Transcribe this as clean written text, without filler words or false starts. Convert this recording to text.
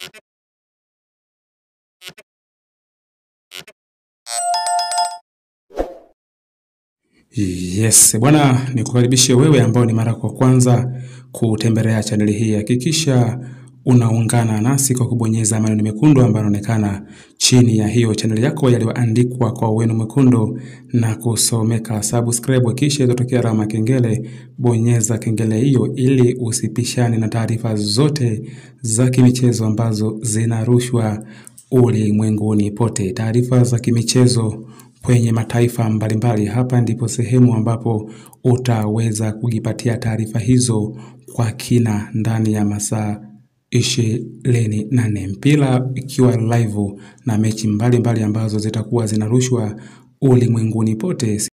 Yes, bwana nikukaribishe wewe ambao ni mara kwa kwanza kutembelea chaneli hii. Hakikisha unaungana nasi kwa kubonyeza maneno mekundu ambayo yanaonekana chini ya hiyo chaneli yako yaliyoandikwa kwa wino mwekundu na kusomeka subscribe, kisha itatokea alama kengele. Bonyeza kengele hiyo ili usipishane na taarifa zote za kimichezo ambazo zinarushwa ulimwenguni pote. Taarifa za kimichezo kwenye mataifa mbalimbali. Hapa ndipo sehemu ambapo utaweza kujipatia taarifa hizo kwa kina ndani ya masaa 24. Mpira ikiwa live na mechi mbalimbali ambazo zitakuwa zinarushwa ulimwenguni pote.